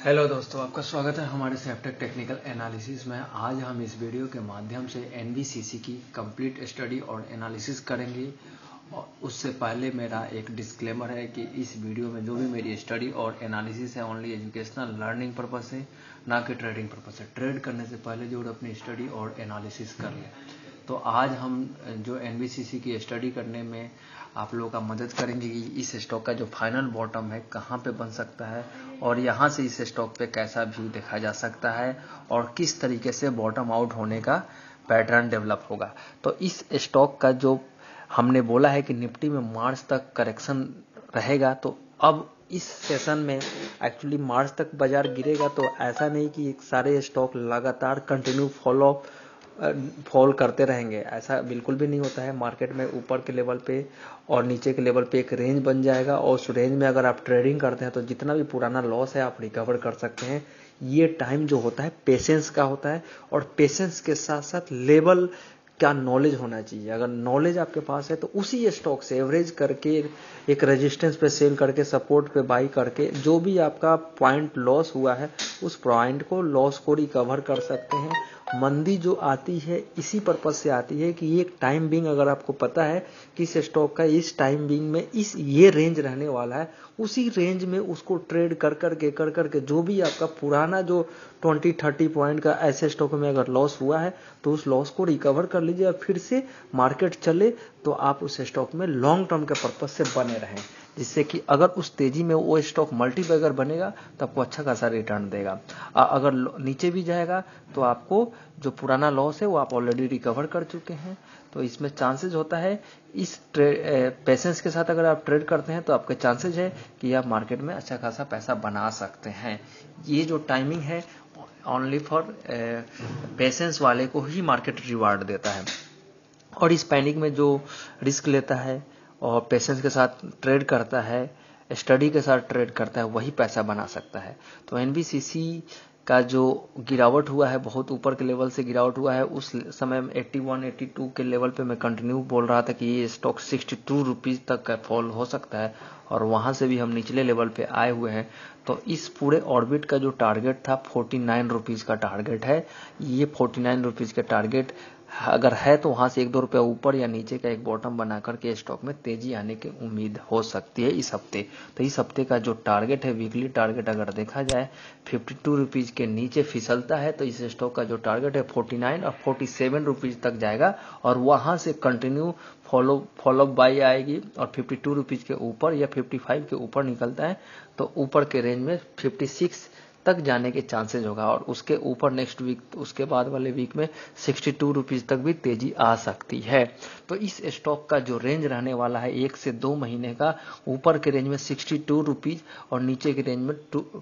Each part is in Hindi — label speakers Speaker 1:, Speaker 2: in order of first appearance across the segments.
Speaker 1: हेलो दोस्तों, आपका स्वागत है हमारे सेफ्टेक टेक्निकल एनालिसिस में। आज हम इस वीडियो के माध्यम से एनवीसीसी की कंप्लीट स्टडी और एनालिसिस करेंगे। और उससे पहले मेरा एक डिस्क्लेमर है कि इस वीडियो में जो भी मेरी स्टडी और एनालिसिस है ओनली एजुकेशनल लर्निंग पर्पस से, ना कि ट्रेडिंग पर्पस से। ट्रेड करने से पहले जरूर अपनी स्टडी और एनालिसिस कर लें। तो आज हम जो एनवीसीसी की स्टडी करने में आप लोगों का मदद करेंगे कि इस स्टॉक का जो फाइनल बॉटम है कहाँ पे बन सकता है और यहाँ से इस स्टॉक पे कैसा व्यू देखा जा सकता है और किस तरीके से बॉटम आउट होने का पैटर्न डेवलप होगा। तो इस स्टॉक का जो हमने बोला है कि निफ्टी में मार्च तक करेक्शन रहेगा, तो अब इस सेशन में एक्चुअली मार्च तक बाजार गिरेगा, तो ऐसा नहीं कि सारे स्टॉक लगातार कंटिन्यू फॉल करते रहेंगे। ऐसा बिल्कुल भी नहीं होता है। मार्केट में ऊपर के लेवल पे और नीचे के लेवल पे एक रेंज बन जाएगा और उस रेंज में अगर आप ट्रेडिंग करते हैं तो जितना भी पुराना लॉस है आप रिकवर कर सकते हैं। ये टाइम जो होता है पेशेंस का होता है और पेशेंस के साथ साथ लेवल क्या नॉलेज होना चाहिए। अगर नॉलेज आपके पास है तो उसी स्टॉक से एवरेज करके एक रेजिस्टेंस पे सेल करके सपोर्ट पे बाई करके जो भी आपका पॉइंट लॉस हुआ है उस पॉइंट को लॉस को रिकवर कर सकते हैं। मंदी जो आती है इसी पर्पज से आती है कि एक टाइम बिंग अगर आपको पता है कि इस स्टॉक का इस टाइम बिंग में ये रेंज रहने वाला है, उसी रेंज में उसको ट्रेड कर करके जो भी आपका पुराना जो 20-30 पॉइंट का ऐसे स्टॉक में अगर लॉस हुआ है तो उस लॉस को रिकवर कर लीजिए और फिर से मार्केट चले तो आप उस स्टॉक में लॉन्ग टर्म के पर्पज से बने रहें, जिससे कि अगर उस तेजी में वो स्टॉक मल्टीबैगर बनेगा तो आपको अच्छा खासा रिटर्न देगा। अगर नीचे भी जाएगा तो आपको जो पुराना लॉस है वो आप ऑलरेडी रिकवर कर चुके हैं। तो इसमें चांसेस होता है इस पेशेंस के साथ अगर आप ट्रेड करते हैं तो आपके चांसेस है कि आप मार्केट में अच्छा खासा पैसा बना सकते हैं। ये जो टाइमिंग है ओनली फॉर पेशेंस वाले को ही मार्केट रिवार्ड देता है। और इस पैनिक में जो रिस्क लेता है और पेशेंस के साथ ट्रेड करता है, स्टडी के साथ ट्रेड करता है, वही पैसा बना सकता है। तो एनवीसीसी का जो गिरावट हुआ है, बहुत ऊपर के लेवल से गिरावट हुआ है। उस समय 81-82 के लेवल पे मैं कंटिन्यू बोल रहा था कि ये स्टॉक 62 रुपीज़ तक का फॉल हो सकता है और वहां से भी हम निचले लेवल पे आए हुए हैं। तो इस पूरे ऑर्बिट का जो टारगेट था 49 रुपीज़ का टारगेट है। ये 49 रुपीज़ का टारगेट अगर है तो वहां से 1-2 रुपया ऊपर या नीचे का एक बॉटम बनाकर के स्टॉक में तेजी आने की उम्मीद हो सकती है इस हफ्ते। तो इस हफ्ते का जो टारगेट है, वीकली टारगेट अगर देखा जाए 52 रुपीज के नीचे फिसलता है तो इस स्टॉक का जो टारगेट है 49 और 47 रुपीज तक जाएगा और वहां से कंटिन्यू फॉलो बाई आएगी और 52 रुपीज के ऊपर या 55 के ऊपर निकलता है तो ऊपर के रेंज में 56 तक जाने के चांसेस होगा और उसके ऊपर नेक्स्ट वीक, उसके बाद वाले वीक में 62 रुपीज तक भी तेजी आ सकती है। तो इस स्टॉक का जो रेंज रहने वाला है 1 से 2 महीने का, ऊपर के रेंज में 62 रुपीज और नीचे के रेंज में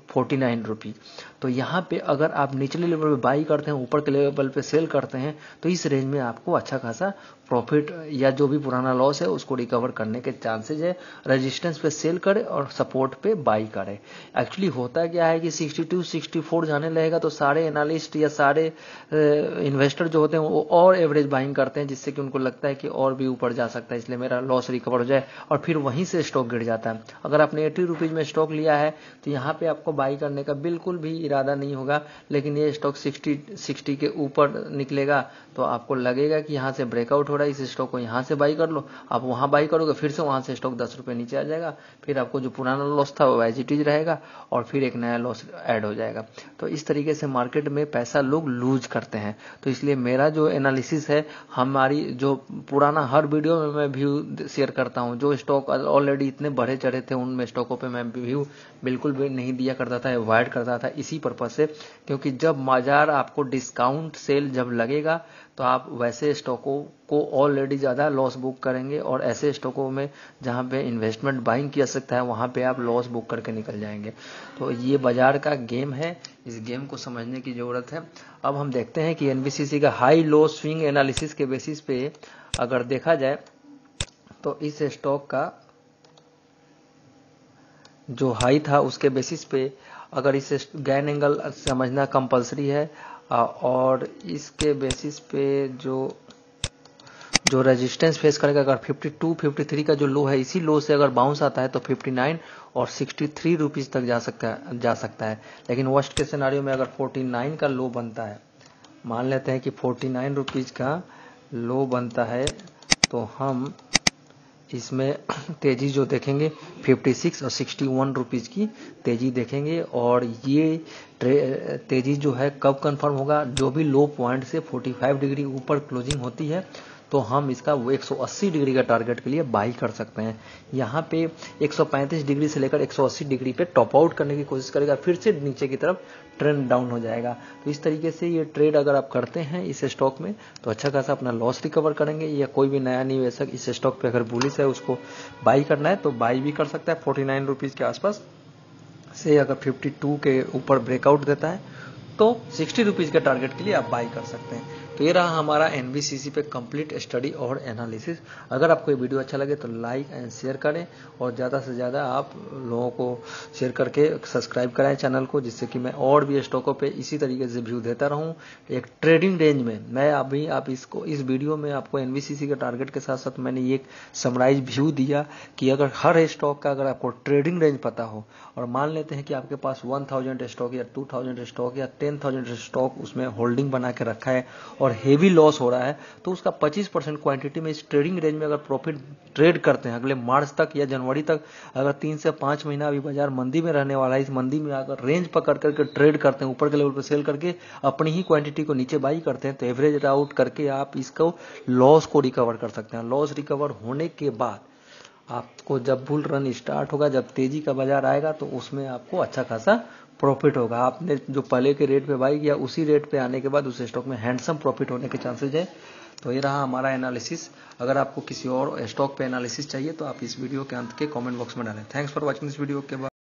Speaker 1: 49 रुपीज। तो यहाँ पे अगर आप निचले लेवल पे बाई करते हैं, ऊपर के लेवल पे सेल करते हैं तो इस रेंज में आपको अच्छा खासा प्रॉफिट या जो भी पुराना लॉस है उसको रिकवर करने के चांसेस है। रेजिस्टेंस पे सेल करे और सपोर्ट पे बाई करे। एक्चुअली होता क्या है कि 62-64 जाने लगेगा तो सारे एनालिस्ट या सारे इन्वेस्टर जो होते हैं वो और एवरेज बाइंग करते हैं, जिससे कि उनको लगता है कि और भी ऊपर जा सकता है, इसलिए मेरा लॉस रिकवर हो जाए और फिर वहीं से स्टॉक गिर जाता है। अगर आपने 80 रुपीज में स्टॉक लिया है तो यहाँ पे आपको बाई करने का बिल्कुल भी इरादा नहीं होगा, लेकिन ये स्टॉक 60 के ऊपर निकलेगा तो आपको लगेगा कि यहाँ से ब्रेकआउट हो रहा है, इस स्टॉक को यहाँ से बाई कर लो। आप वहां बाई करोगे फिर से वहां से स्टॉक 10 रुपए नीचे आ जाएगा, फिर आपको जो पुराना लॉस था वो एज इट इज रहेगा और फिर एक नया लॉस ऐड हो जाएगा। तो इस तरीके से मार्केट में पैसा लोग लूज करते हैं। तो इसलिए मेरा जो एनालिसिस है, हमारी जो पुराना हर वीडियो में मैं व्यू शेयर करता हूं। जो स्टॉक ऑलरेडी इतने बढ़े चढ़े थे उनमें स्टॉकों पे मैं व्यू बिल्कुल भी नहीं दिया करता था, अवॉइड करता था इसी पर्पज से, क्योंकि जब बाजार आपको डिस्काउंट सेल जब लगेगा तो आप वैसे स्टॉकों को ऑलरेडी ज्यादा लॉस बुक करेंगे और ऐसे स्टॉकों में जहां पे इन्वेस्टमेंट बाइंग किया सकता है वहां पे आप लॉस बुक करके निकल जाएंगे। तो ये बाजार का गेम है, इस गेम को समझने की जरूरत है। अब हम देखते हैं कि एनवीसीसी का हाई लो स्विंग एनालिसिस के बेसिस पे अगर देखा जाए तो इस स्टॉक का जो हाई था उसके बेसिस पे अगर इस गैन एंगल समझना कंपलसरी है और इसके बेसिस पे जो जो रेजिस्टेंस फेस करेगा, अगर 52 53 का जो लो है, इसी लो से अगर बाउंस आता है तो 59 और 63 रुपीज तक जा सकता है। लेकिन वर्स्ट के सिनारियो में अगर 49 का लो बनता है, मान लेते हैं कि 49 रुपीज का लो बनता है, तो हम इसमें तेजी जो देखेंगे 56 और 61 रुपीज की तेजी देखेंगे। और ये तेजी जो है कब कंफर्म होगा, जो भी लो पॉइंट से 45 डिग्री ऊपर क्लोजिंग होती है, तो हम इसका वो 180 डिग्री का टारगेट के लिए बाई कर सकते हैं। यहाँ पे 135 डिग्री से लेकर 180 डिग्री पे टॉप आउट करने की कोशिश करेगा, फिर से नीचे की तरफ ट्रेंड डाउन हो जाएगा। तो इस तरीके से ये ट्रेड अगर आप करते हैं इस स्टॉक में, तो अच्छा खासा अपना लॉस रिकवर करेंगे। या कोई भी नया निवेशक इस स्टॉक पे अगर बुलिश है, उसको बाई करना है तो बाई भी कर सकता है 49 रुपीज के आसपास से। अगर 52 के ऊपर ब्रेकआउट देता है तो 60 रुपीज के टारगेट के लिए आप बाई कर सकते हैं। तो ये रहा हमारा एनबीसीसी पे कंप्लीट स्टडी और एनालिसिस। अगर आपको ये वीडियो अच्छा लगे तो लाइक एंड शेयर करें, और ज़्यादा से ज़्यादा आप लोगों को शेयर करके सब्सक्राइब कराएं चैनल को, जिससे कि मैं और भी स्टॉकों पे इसी तरीके से व्यू देता रहूं एक ट्रेडिंग रेंज में। मैं अभी आप इसको इस वीडियो में आपको एनबीसीसी के टारगेट के साथ साथ मैंने एक समराइज व्यू दिया कि अगर हर स्टॉक का अगर आपको ट्रेडिंग रेंज पता हो, और मान लेते हैं कि आपके पास 1000 स्टॉक या 2000 स्टॉक या 10,000 स्टॉक उसमें होल्डिंग बना के रखा है और हेवी लॉस हो रहा है, तो उसका 25% क्वांटिटी में इस ट्रेडिंग रेंज में अगर प्रॉफिट ट्रेड करते हैं अगले मार्च तक या जनवरी तक, अगर 3 से 5 महीना अभी बाजार मंदी में रहने वाला है, इस मंदी में अगर रेंज पकड़ करके ट्रेड करते हैं, ऊपर के लेवल पर सेल करके अपनी ही क्वांटिटी को नीचे बाई करते हैं, तो एवरेज आउट करके आप इसको लॉस को रिकवर कर सकते हैं। लॉस रिकवर होने के बाद आपको जब बुल रन स्टार्ट होगा, जब तेजी का बाजार आएगा, तो उसमें आपको अच्छा खासा प्रॉफिट होगा। आपने जो पहले के रेट पे बाई किया उसी रेट पे आने के बाद उस स्टॉक में हैंडसम प्रॉफिट होने के चांसेज है। तो ये रहा हमारा एनालिसिस। अगर आपको किसी और स्टॉक पे एनालिसिस चाहिए तो आप इस वीडियो के अंत के कमेंट बॉक्स में डालें। Thanks for watching this video के बाद